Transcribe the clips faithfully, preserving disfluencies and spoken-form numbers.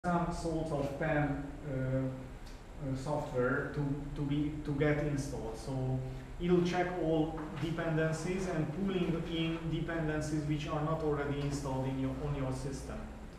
some sort of P E M uh, uh, software to, to, be, to get installed. So it'll check all dependencies and pulling in dependencies which are not already installed in your, on your system.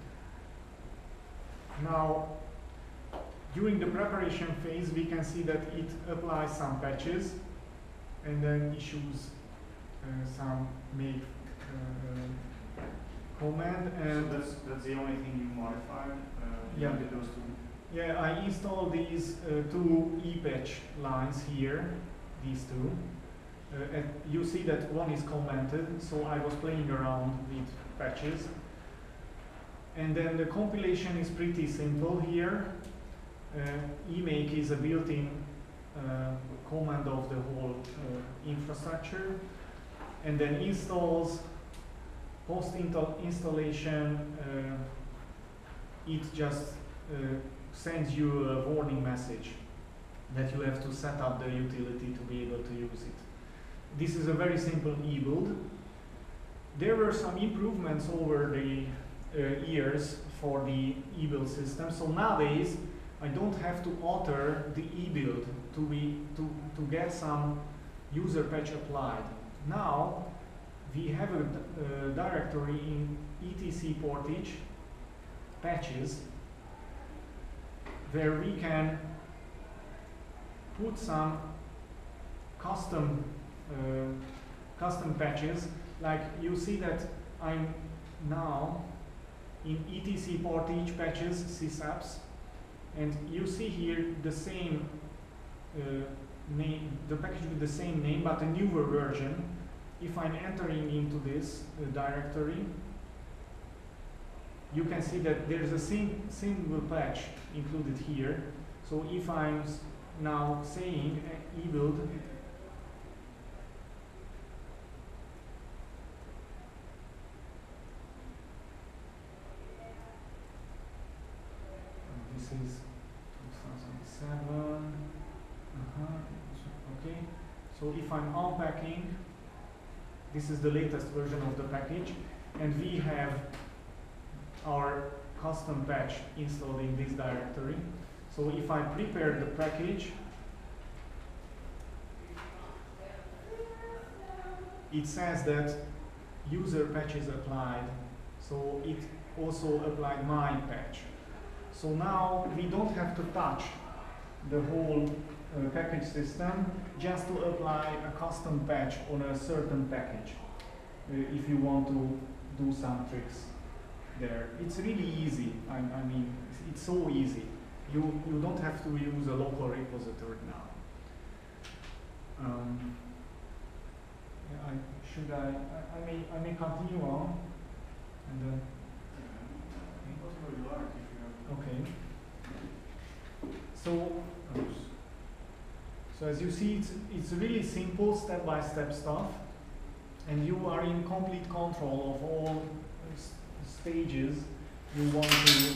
Now, during the preparation phase, we can see that it applies some patches and then issues uh, some make uh, command. And so that's, that's the only thing you modified? Uh, you yeah. did those two? Yeah, I installed these uh, two e-patch lines here, these two. Uh, and you see that one is commented, so I was playing around with patches. And then the compilation is pretty simple here. Uh, emake is a built-in uh, command of the whole uh, infrastructure. And then installs, post-installation, uh, it just uh, sends you a warning message that you have to set up the utility to be able to use it. This is a very simple e-build. There were some improvements over the uh, years for the e-build system. So nowadays, I don't have to alter the e-build to be to, to get some user patch applied. Now, we have a uh, directory in etc portage patches where we can put some custom uh, custom patches. Like you see that I'm now in etc portage patches sysapps, and you see here the same uh, name, the package with the same name but a newer version. If I'm entering into this uh, directory, you can see that there's a sing single patch included here. So if I'm now saying uh, e-build, this is two thousand seven, uh-huh. Okay, so if I'm unpacking, this is the latest version of the package, and we have our custom patch installed in this directory. So if I prepare the package, it says that user patch is applied, so it also applied my patch. So now we don't have to touch the whole uh, package system just to apply a custom patch on a certain package uh, if you want to do some tricks there. It's really easy. I, I mean, it's, it's so easy. You, you don't have to use a local repository now. Um, yeah, I, should I, I, I, may, I may continue on and then. Okay. So, so as you see, it's, it's really simple step-by-step stuff, and you are in complete control of all stages you want to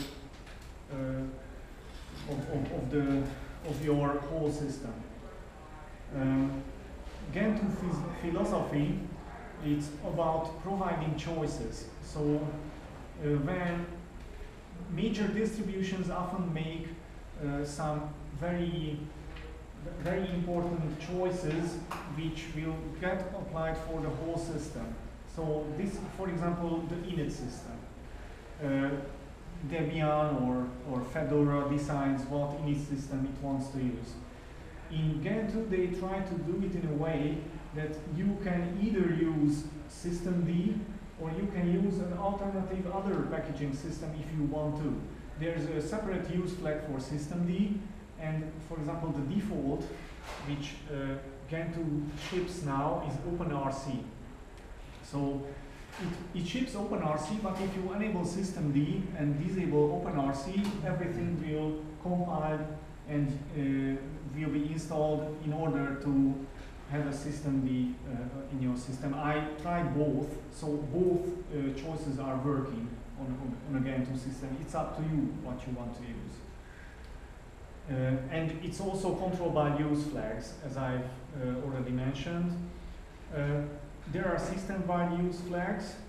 uh, of, of, of the of your whole system. Um, Gentoo philosophy, it's about providing choices. So uh, when major distributions often make uh, some very very important choices which will get applied for the whole system. So this, for example, the init system. Uh, Debian or, or Fedora decides what init system it wants to use. In Gentoo, they try to do it in a way that you can either use systemd or you can use an alternative other packaging system if you want to. There's a separate use flag for systemd, and for example, the default which uh, Gentoo ships now is OpenRC. So it, it ships OpenRC, but if you enable systemd and disable OpenRC, everything will compile and uh, will be installed in order to have a systemd uh, in your system. I tried both, so both uh, choices are working on, on, on a Gentoo system. It's up to you what you want to use. Uh, and it's also controlled by use flags, as I've uh, already mentioned. Uh, there are system-wide use flags,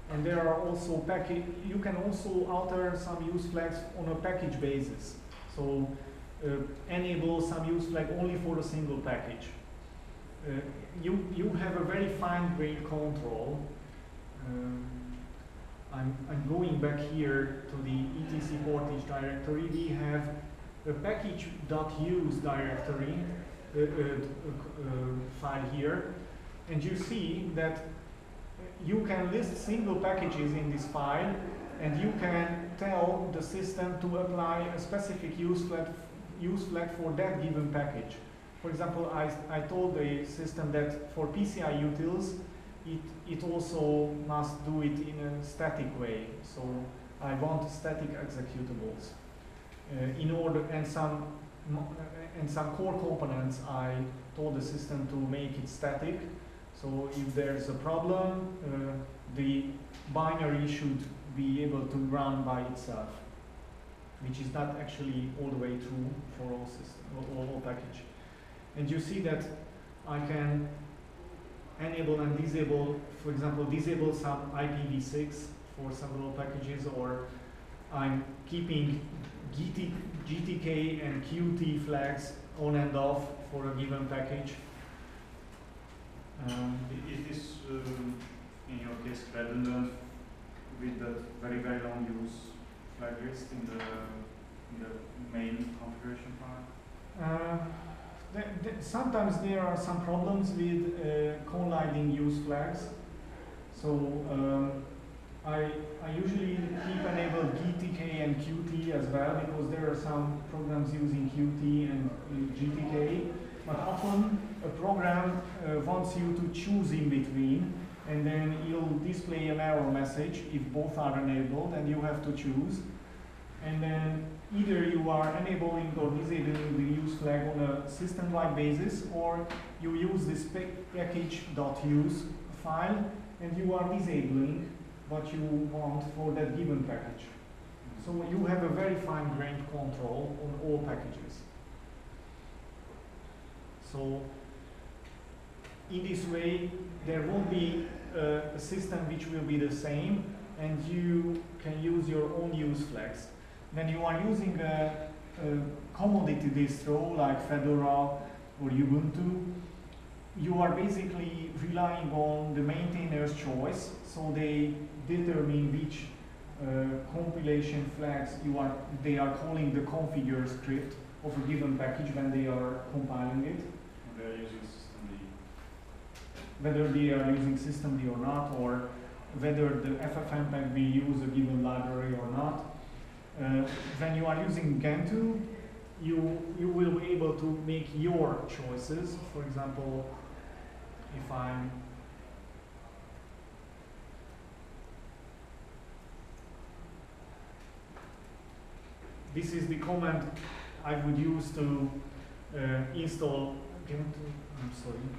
And there are also package, you can also alter some use flags on a package basis. So uh, enable some use flag only for a single package. Uh, you, you have a very fine-grained control. Um, I'm, I'm going back here to the etc portage directory. We have a package.use directory uh, uh, uh, file here, and you see that you can list single packages in this file, and you can tell the system to apply a specific use flag, use flag for that given package. For example, I, I told the system that for P C I utils, it, it also must do it in a static way. So I want static executables. Uh, in order, and some, and some core components, I told the system to make it static. So if there's a problem, uh, the binary should be able to run by itself, which is not actually all the way true for all system, all, all package. And you see that I can enable and disable, for example, disable some I P v six for several packages, or I'm keeping G T K and Q T flags on and off for a given package. Um, is this, um, in your case, redundant with that very, very long use flag list in the, in the main configuration file? Uh, th th sometimes there are some problems with uh, colliding use flags. So um, I, I usually keep enabled G T K and Q T as well, because there are some programs using Q T and uh, G T K. But often a program uh, wants you to choose in between, and then it'll display an error message if both are enabled, and you have to choose. And then either you are enabling or disabling the use flag on a system-wide basis, or you use this package.use file, and you are disabling what you want for that given package. So you have a very fine-grained control on all packages. So in this way, there won't be uh, a system which will be the same, and you can use your own use flags. When you are using a, a commodity distro like Fedora or Ubuntu, you are basically relying on the maintainer's choice, so they determine which uh, compilation flags you are, they are calling the configure script of a given package when they are compiling it. They are using systemd. Whether they are using systemd or not, or whether the F F mpeg will use a given library or not. Uh, when you are using Gentoo, you, you will be able to make your choices. For example, if I'm this is the command I would use to uh, install Gentoo, I'm sorry,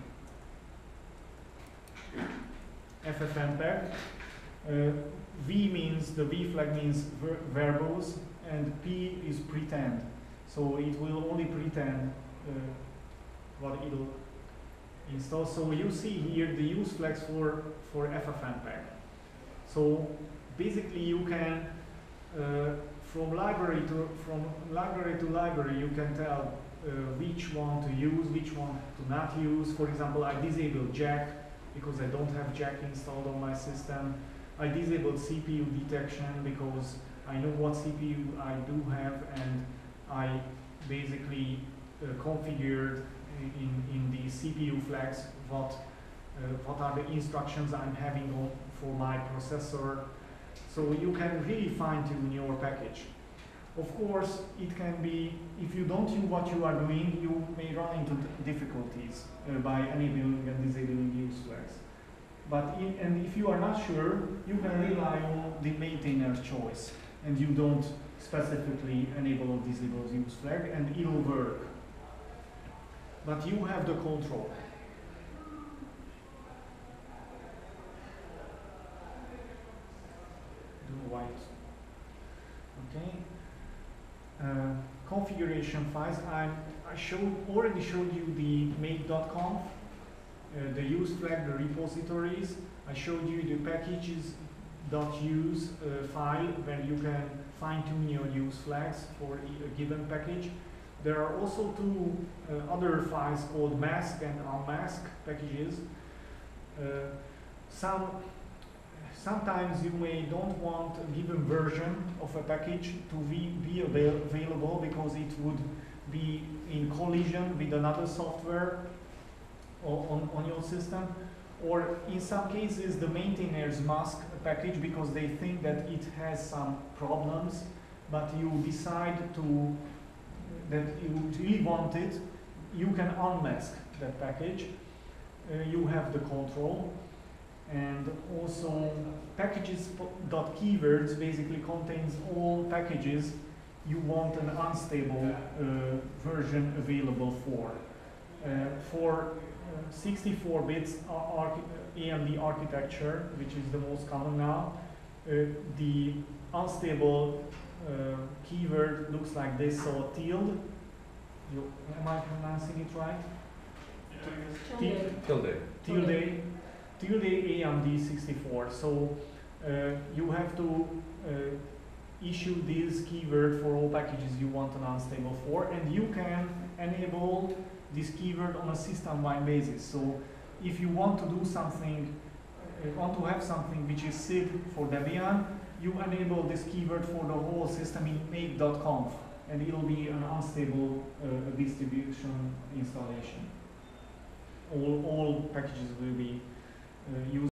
F F mpeg. Uh, V means, the V flag means ver verbose, and P is pretend. So it will only pretend uh, what it'll install. So you see here the use flags for, for F F mpeg. So basically you can, uh, from library to from library to library, you can tell uh, which one to use, which one to not use. For example, I disabled Jack because I don't have Jack installed on my system. I disabled C P U detection because I know what C P U I do have, and I basically uh, configured in, in the C P U flags what, uh, what are the instructions I'm having on for my processor. So you can really fine-tune your package. Of course, it can be, if you don't know what you are doing, you may run into difficulties uh, by enabling and disabling use flags. But in, and if you are not sure, you can rely on the maintainer's choice, and you don't specifically enable or disable the use flag, and it'll work. But you have the control. Do white. Okay. Uh, configuration files. I I showed already showed you the make.conf. Uh, the use flag, the repositories. I showed you the packages .use uh, file where you can fine-tune your use flags for a given package. There are also two uh, other files called mask and unmask packages. Uh, some, sometimes you may don't want a given version of a package to be, be avail available because it would be in collision with another software on, on your system. Or in some cases, the maintainers mask a package because they think that it has some problems, but you decide to that you really want it, you can unmask that package. Uh, you have the control, and also packages.keywords basically contains all packages you want an unstable uh, version available for. Uh, for sixty-four bits A M D architecture, which is the most common now, uh, the unstable uh, keyword looks like this, so tilde. You, am I pronouncing it right? Tilde. Tilde. Tilde. Tilde A M D sixty-four. So uh, you have to uh, issue this keyword for all packages you want an unstable for, and you can enable this keyword on a system-wide basis. So if you want to do something, uh, want to have something which is S I D for Debian, you enable this keyword for the whole system in make dot conf, and it will be an unstable uh, distribution installation. All, all packages will be uh, used